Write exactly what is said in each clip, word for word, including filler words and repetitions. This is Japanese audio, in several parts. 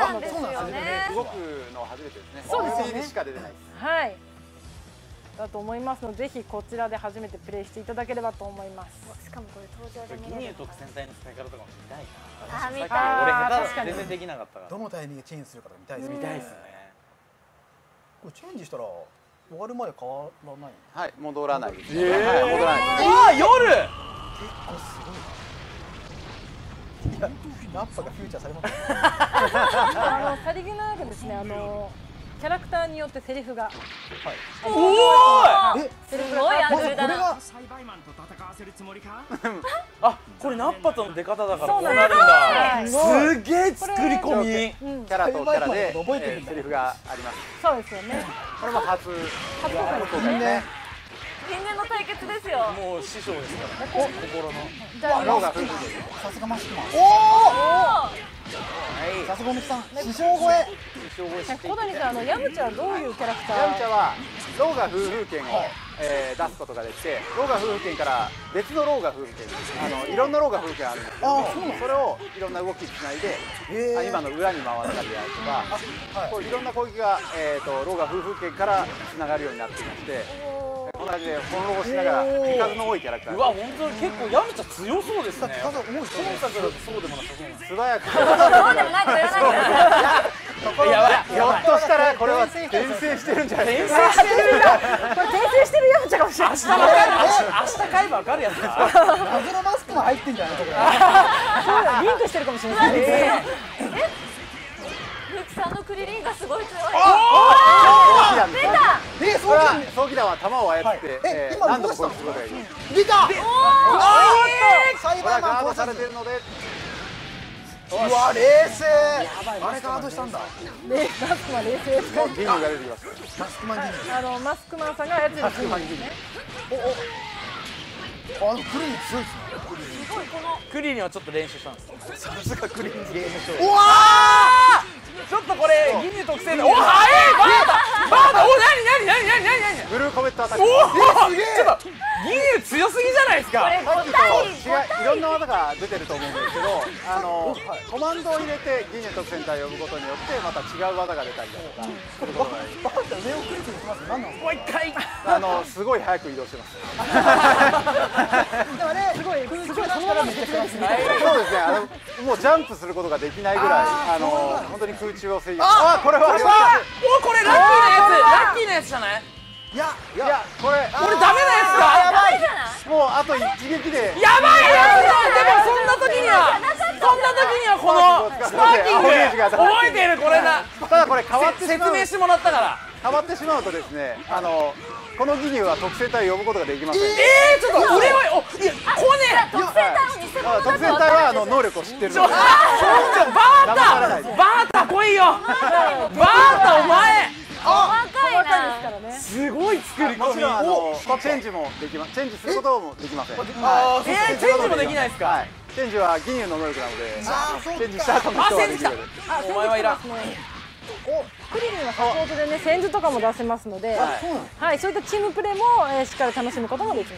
なので、そうなんですよね。 動くの初めてですね。 そうですよね。 にしか出てないです。 はい。だと思いますので、ぜひこちらで初めてプレイしていただければと思います。 しかもこれ登場で見ギれる。 ニュー特戦隊の使い方とかも見たいあ、見たい。 俺下手全然できなかったから。 どのタイミングでチェンジするか見たいです。 見たいですね。 これチェンジしたら終わるまで変わらない。 はい、戻らないです。 ええ、 戻らない。 ああ、夜。 結構すごい。いや、ナッパがフューチャーされます。 あのさりげなくですね、あのキャラクターによってセリフが。 おお。 え、 すごいアングルだな。 あ、これナッパとの出方だからそうなこうなるんだ。 んです。 すげえ作り込み。 キャラとキャラでセリフがあります。 そうですよね。 これも初。 初公開ですね。 ね。 因縁の対決ですよ。 もう師匠ですから。心の。 じゃあ、 ローが夫婦で。 さすがマスクマン。 おお。 さすがおみきさん。師匠超え。 小谷さん、あのヤムチャはどういうキャラクター？ ヤムチャはローガ夫婦権を、えー、出すことができて、ローガ夫婦権から別のローガ夫婦権、あのいろんなローガ夫婦権あるんですけども、それをいろんな動きにつないで、あ今の裏に回ったりであるとか、こういろんな攻撃が、えー、とローガ夫婦権からつながるようになっていまして、こんな感じで翻弄しながら手数の多いキャラクター。 うわ、本当に結構ヤムチャ強そうですね。 手数重い。 そうだけどそうでもなさそうな。 素早く。 そうでもないと言わないで。 やばい。 ひょっとしたらこれは転生してるんじゃないですか。 転生してるやこれ転生してるヤムチャかもしれない。 明日わかる。明日買えばわかるやつですか。 謎のマスクマン入ってんじゃないこれ。 リンクしてるかもしれないですね。 フキさんのクリリンがすごい強い。 出た。 え、そうなんだ。 早期弾は弾を操ってえ、今何度もどうした攻撃することができます。 出た。サイこれはバーマンガードされてるので。 うわ、冷静。あれガードしたんだ。 で、マスクマン冷静ですか。 ギニューが出てきます。 マスクマンギニあのマスクマンさんが操るマスクマンギニュー。 ュー。あ、クリーン強いですね。 すごいこの。 クリリンはちょっと練習したんです。 さすがクリーンゲームショー。 うわちょっとこれギニュー特製で。お、速い。バータ。バータ。お、なになになになになになに。 ブルーコメットアタック。 おお、すげえ。ちょっとギニュー強すぎじゃないですか。 さっきと違ういろんな技が出てると思うんですけど、あのコマンドを入れてギニュー特戦隊を呼ぶことによってまた違う技が出たりだとかすることができる。 バータ上をクリクリします。何なんですか。 もう一回。 あのすごい早く移動してます。 でもね、 すごい空中だったらめっちゃ強いですね。 そうですね。あのもうジャンプすることができないぐらいあの本当に空中を制御。あ、これは。 お、これラッキーなやつ。ラッキーなやつじゃない。 いやいやこれこれダメなやつか。 やばいじゃない。 もうあと一撃で。 やばいやつだ。でもそんな時にはそんな時にはこのスパーキング覚えてるこれだ。 ただこれ変わってしまう。 説明してもらったから。 変わってしまうとですね、あのこのギニューは特戦隊を呼ぶことができません。 ええ、ちょっと俺はおいやこね。 特戦隊の偽物だと特戦隊はあの能力を知ってるので。 バータバータ来いよ。バータお前。 若いですな。 からね。 すごい作り込み。 もちろんあのチェンジもできます。チェンジすることもできません。 あー、えー、チェンジもできないですか。 はい。チェンジはギニューの能力なので、チェンジした後の人はできる。 あ、 お前はいらん。 クリリンはサポートでね、戦術とかも出せますので、はい、そういったチームプレーも、えー、しっかり楽しむこともできます。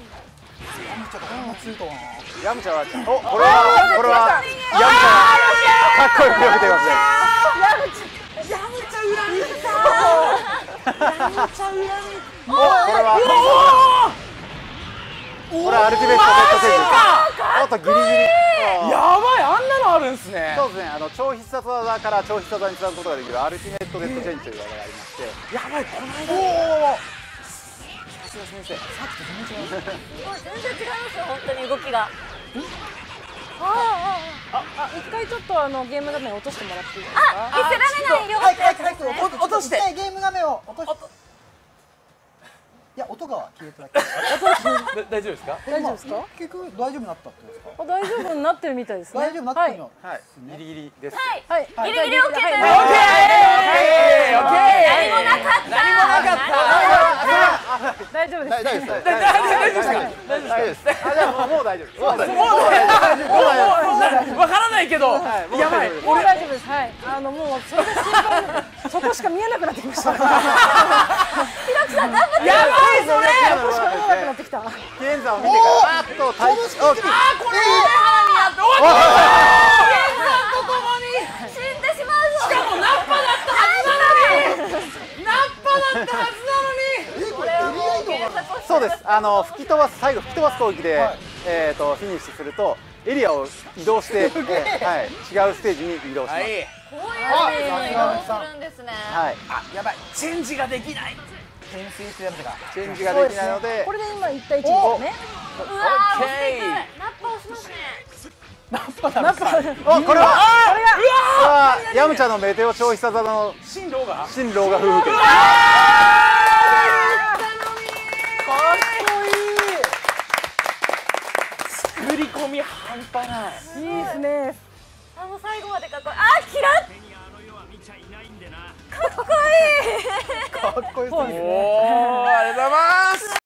ヤムチャは、お、これは、これは、ヤムチャかっこよく読めてますね。 ヤムチャ裏切った。ヤムチャ裏切った。 お、これは、これはアルティメットデッドチェンジ。おっとギリギリ。 やばい、あんなのあるんですね。 そうですね。あの超必殺技から超必殺技につなぐことができるアルティメットデッドチェンジという技がありまして。 やばい、この間。おお。さすが先生。さっきと全然違う。 全然違いますよ、本当に動きが。 ああああ、一回ちょっとあのゲーム画面落としてもらっていいですか。 あ、見せられないよ。 はいはいはい、 落として。 ゲーム画面を落として。いや、音が消えただけ。 大丈夫ですか。 大丈夫ですか。 結局大丈夫になったってことですか。 大丈夫になってるみたいですね。 大丈夫になってるの。 はい。ギリギリです。 はい。 はい。 ギリギリオッケーという。 オッケー。オッケー。 何もなかった。 何もなかった。 大丈夫です。 大丈夫です。 大丈夫ですか。大丈夫です。 あ、じゃあもう大丈夫です。もう大丈夫です。 もう大丈夫。わからないけど。やばい。 もう大丈夫です。はい。あのもうそれが心配。そこしか見えなくなってきました。 やばいそれ。 そこしか見えなくなってきた。 キエンザを見てからあっとタイプ。あ、 あ、これ梅原にやって。おっ。キエンザと共に死んでしまう。 です。あの吹き飛ばす最後吹き飛ばす攻撃で、はい、えっ、ー、とフィニッシュするとエリアを移動して、えー、はい、違うステージに移動します。はい、 こういうステージに移動するんですね。 はい。あ、やばい。チェンジができない。 転生するやつがチェンジができないので、 これで今一対一ですね。 うわー、押していく。ナッパ押しますね。 ナッパだ。 ナッパ。 お、これはこれがうわー、ヤムチャのメテオ超必殺技の新郎が新郎が夫婦剣。 かっこいい。 作り込み半端ない。 いいですね。 あの最後までかっこいい。あ、キラッ。かっこいい。 かっこいいですね。 おお、ありがとうございます。